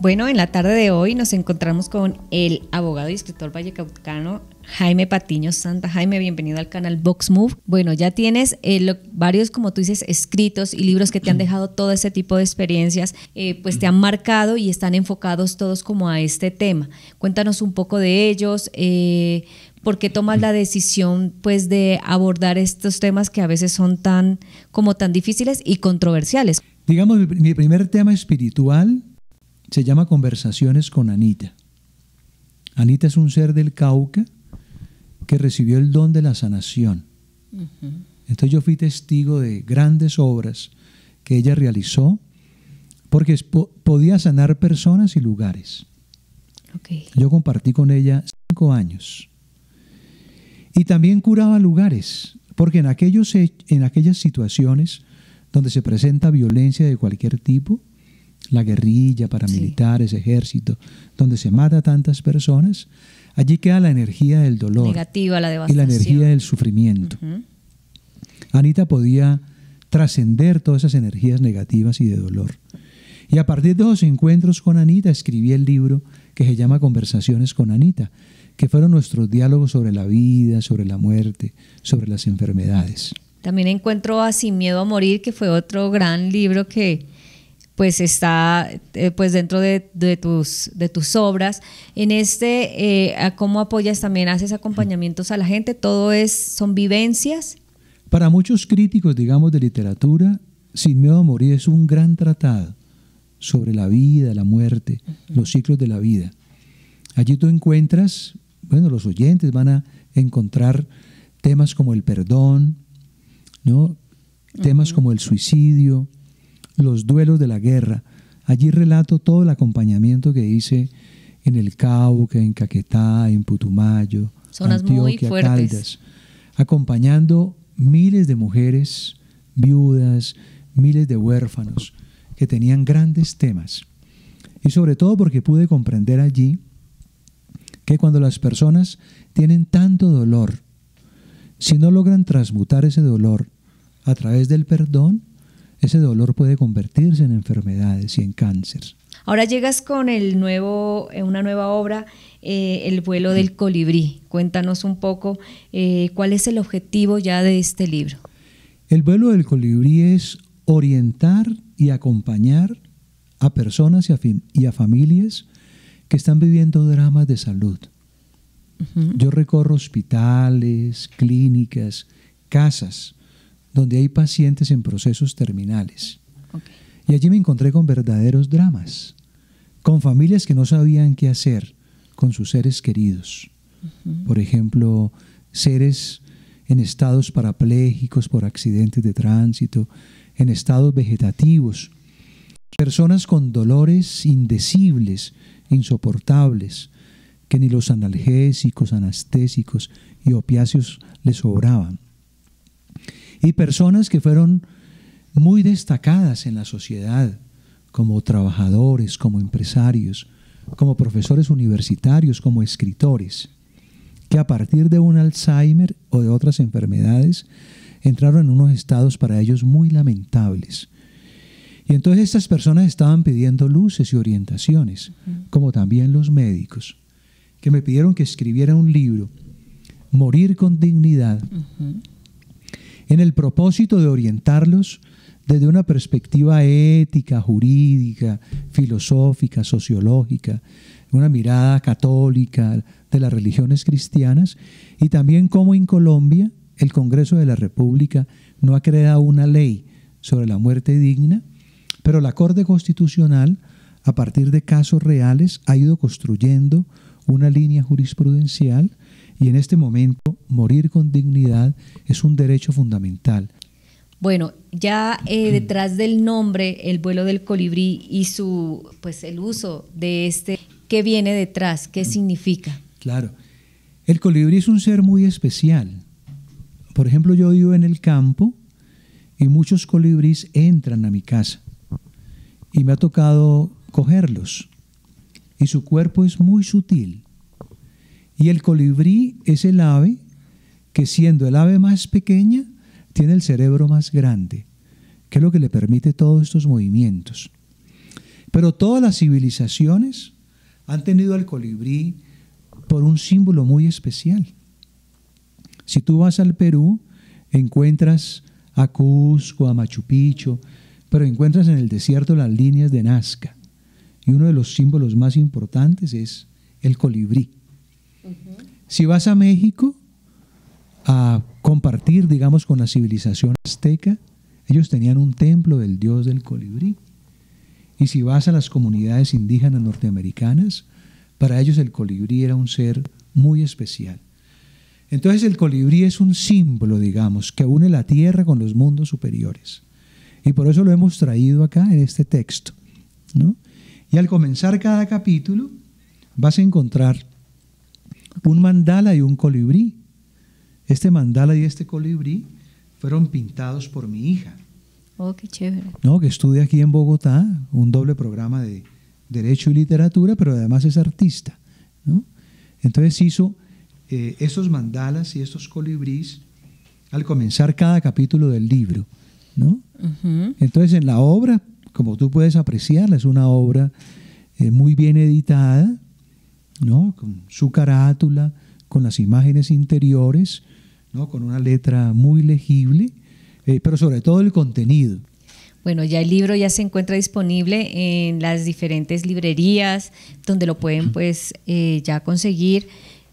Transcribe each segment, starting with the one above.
Bueno, en la tarde de hoy nos encontramos con el abogado y escritor vallecaucano Jaime Patiño Santa. Jaime, bienvenido al canal Vox Move. Bueno, ya tienes varios, como tú dices, escritos y libros que te han dejado todo ese tipo de experiencias, pues te han marcado y están enfocados todos como a este tema. Cuéntanos un poco de ellos, ¿por qué tomas la decisión pues de abordar estos temas que a veces son tan difíciles y controversiales? Digamos, mi primer tema espiritual se llama Conversaciones con Anita. Anita es un ser del Cauca que recibió el don de la sanación. Entonces yo fui testigo de grandes obras que ella realizó porque podía sanar personas y lugares. Okay. Yo compartí con ella 5 años. Y también curaba lugares, porque en aquellas situaciones donde se presenta violencia de cualquier tipo, la guerrilla, paramilitares, sí, ejército, donde se mata a tantas personas, allí queda la energía del dolor negativa, la devastación, y la energía del sufrimiento. Anita podía trascender todas esas energías negativas y de dolor. Y a partir de esos encuentros con Anita escribí el libro que se llama Conversaciones con Anita, que fueron nuestros diálogos sobre la vida, sobre la muerte, sobre las enfermedades. También encuentro a Sin Miedo a Morir, que fue otro gran libro que pues está pues dentro de tus obras. En ¿cómo apoyas también? ¿Haces acompañamientos a la gente? ¿Todo son vivencias? Para muchos críticos, digamos, de literatura, Sin Miedo a Morir es un gran tratado sobre la vida, la muerte, los ciclos de la vida. Allí tú encuentras, bueno, los oyentes van a encontrar temas como el perdón, ¿no? Temas como el suicidio, los duelos de la guerra. Allí relato todo el acompañamiento que hice en el Cauca, en Caquetá, en Putumayo, zonas Antioquia, muy fuertes, Caldas, acompañando miles de mujeres viudas, miles de huérfanos que tenían grandes temas. Y sobre todo porque pude comprender allí que cuando las personas tienen tanto dolor, si no logran transmutar ese dolor a través del perdón, ese dolor puede convertirse en enfermedades y en cáncer. Ahora llegas con una nueva obra, El vuelo del colibrí. Cuéntanos un poco cuál es el objetivo ya de este libro. El vuelo del colibrí es orientar y acompañar a personas y a familias que están viviendo dramas de salud. Yo recorro hospitales, clínicas, casas, donde hay pacientes en procesos terminales. Okay. Y allí me encontré con verdaderos dramas, con familias que no sabían qué hacer con sus seres queridos. Por ejemplo, seres en estados parapléjicos por accidentes de tránsito, en estados vegetativos, personas con dolores indecibles, insoportables, que ni los analgésicos, anestésicos y opiáceos les sobraban. Y personas que fueron muy destacadas en la sociedad, como trabajadores, como empresarios, como profesores universitarios, como escritores, que a partir de un Alzheimer o de otras enfermedades entraron en unos estados para ellos muy lamentables. Y entonces estas personas estaban pidiendo luces y orientaciones, como también los médicos, que me pidieron que escribiera un libro, Morir con Dignidad, en el propósito de orientarlos desde una perspectiva ética, jurídica, filosófica, sociológica, una mirada católica de las religiones cristianas, y también cómo en Colombia el Congreso de la República no ha creado una ley sobre la muerte digna, pero la Corte Constitucional, a partir de casos reales, ha ido construyendo una línea jurisprudencial. Y en este momento, morir con dignidad es un derecho fundamental. Bueno, ya detrás del nombre, El vuelo del colibrí y el uso de ¿qué viene detrás? ¿Qué significa? Claro. El colibrí es un ser muy especial. Por ejemplo, yo vivo en el campo y muchos colibríes entran a mi casa y me ha tocado cogerlos. Y su cuerpo es muy sutil. Y el colibrí es el ave que, siendo el ave más pequeña, tiene el cerebro más grande, que es lo que le permite todos estos movimientos. Pero todas las civilizaciones han tenido al colibrí por un símbolo muy especial. Si tú vas al Perú, encuentras a Cusco, a Machu Picchu, pero encuentras en el desierto las líneas de Nazca. Y uno de los símbolos más importantes es el colibrí. Si vas a México a compartir, digamos, con la civilización azteca, ellos tenían un templo del dios del colibrí. Y si vas a las comunidades indígenas norteamericanas, para ellos el colibrí era un ser muy especial. Entonces el colibrí es un símbolo, digamos, que une la tierra con los mundos superiores. Y por eso lo hemos traído acá en este texto, ¿no? Y al comenzar cada capítulo vas a encontrar un mandala y un colibrí. Este mandala y este colibrí fueron pintados por mi hija. Oh, qué chévere. ¿No? Que estudia aquí en Bogotá, un doble programa de Derecho y Literatura, pero además es artista, ¿no? Entonces hizo estos mandalas y estos colibrís al comenzar cada capítulo del libro, ¿no? Entonces en la obra, como tú puedes apreciarla, es una obra muy bien editada, ¿no? Con su carátula, con las imágenes interiores, ¿no? Con una letra muy legible, pero sobre todo el contenido. Bueno, ya el libro ya se encuentra disponible en las diferentes librerías donde lo pueden pues ya conseguir.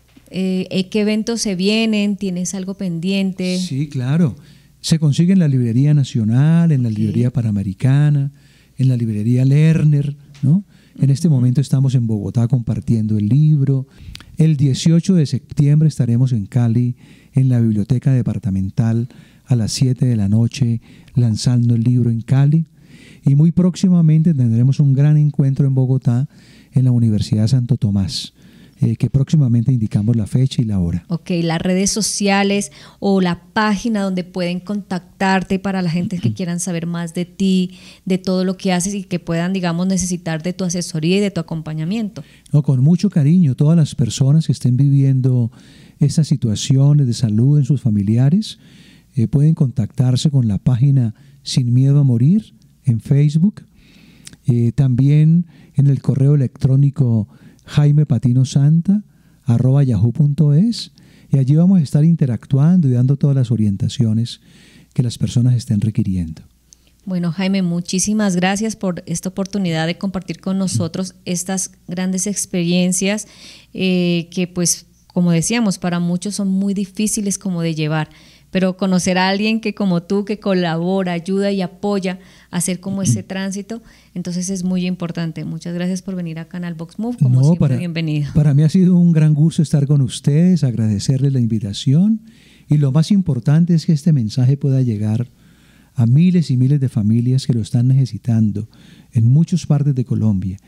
¿Qué eventos se vienen? ¿Tienes algo pendiente? Sí, claro. Se consigue en la Librería Nacional, en la Librería Panamericana, en la Librería Lerner, ¿no? En este momento estamos en Bogotá compartiendo el libro. El 18 de septiembre estaremos en Cali, en la Biblioteca Departamental, a las 7 de la noche, lanzando el libro en Cali. Y muy próximamente tendremos un gran encuentro en Bogotá, en la Universidad Santo Tomás, que próximamente indicamos la fecha y la hora. Ok, las redes sociales o la página donde pueden contactarte para la gente que quieran saber más de ti, de todo lo que haces y que puedan, digamos, necesitar de tu asesoría y de tu acompañamiento. No, con mucho cariño, todas las personas que estén viviendo estas situaciones de salud en sus familiares, pueden contactarse con la página Sin Miedo a Morir en Facebook, también en el correo electrónico jaimepatinosanta@yahoo.es, y allí vamos a estar interactuando y dando todas las orientaciones que las personas estén requiriendo. Bueno, Jaime, muchísimas gracias por esta oportunidad de compartir con nosotros estas grandes experiencias que, pues, como decíamos, para muchos son muy difíciles como de llevar. Pero conocer a alguien que como tú, que colabora, ayuda y apoya a hacer como ese tránsito, entonces es muy importante. Muchas gracias por venir acá al Vox Move, como siempre, bienvenido. Para mí ha sido un gran gusto estar con ustedes, agradecerles la invitación, y lo más importante es que este mensaje pueda llegar a miles y miles de familias que lo están necesitando en muchas partes de Colombia.